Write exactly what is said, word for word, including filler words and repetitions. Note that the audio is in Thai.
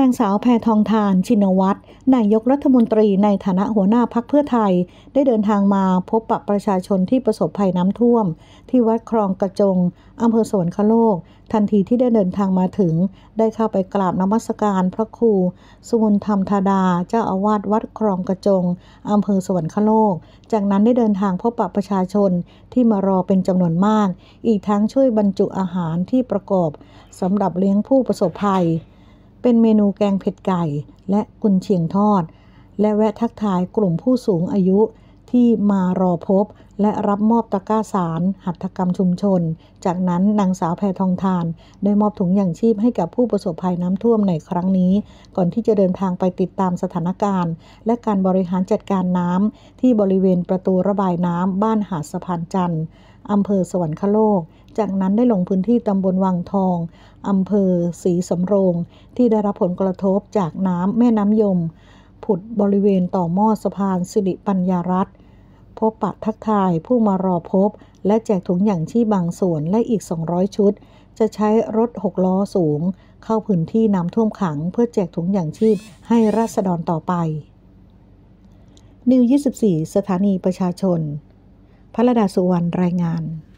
างสาวแพทองธารชินวัตรนายกรัฐมนตรีในฐานะหัวหน้าพรรคเพื่อไทยได้เดินทางมาพบปะประชาชนที่ประสบภัยน้ำท่วมที่วัดคลองกระจงอำเภอสวรรคโลกทันทีที่ได้เดินทางมาถึงได้เข้าไปกราบนมัสการพระครูสุวรรณธรรมธาดาเจ้าอาวาสวัดคลองกระจงอำเภอสวรรคโลกจากนั้นได้เดินทางพบปะประชาชนที่มารอเป็นจำนวนมากอีกทั้งช่วยบรรจุอาหารที่ประกอบสำหรับเลี้ยงผู้ประสบภัยเป็นเมนูแกงเผ็ดไก่และกุนเชียงทอดและแวะทักทายกลุ่มผู้สูงอายุที่มารอพบและรับมอบตะกร้าสารหัตถกรรมชุมชนจากนั้นนางสาวแพทองธารได้มอบถุงยางชีพให้กับผู้ประสบภัยน้ำท่วมในครั้งนี้ก่อนที่จะเดินทางไปติดตามสถานการณ์และการบริหารจัดการน้ำที่บริเวณประตูระบายน้ำบ้านหาดสะพานจันทร์อำเภอสวรรคโลกจากนั้นได้ลงพื้นที่ตำบลวังทองอำเภอศรีสำโรงที่ได้รับผลกระทบจากน้ำแม่น้ำยมผุดบริเวณต่อหม้อสะพานสิริปัญญารัตน์พบปะทักทายผู้มารอพบและแจกถุงยางชีพบางส่วนและอีกสองร้อยชุดจะใช้รถหกล้อสูงเข้าพื้นที่น้ำท่วมขังเพื่อแจกถุงยางชีพให้ราษฎรต่อไปนิวยี่สิบสี่สถานีประชาชนพระดาสุวรรณรายงาน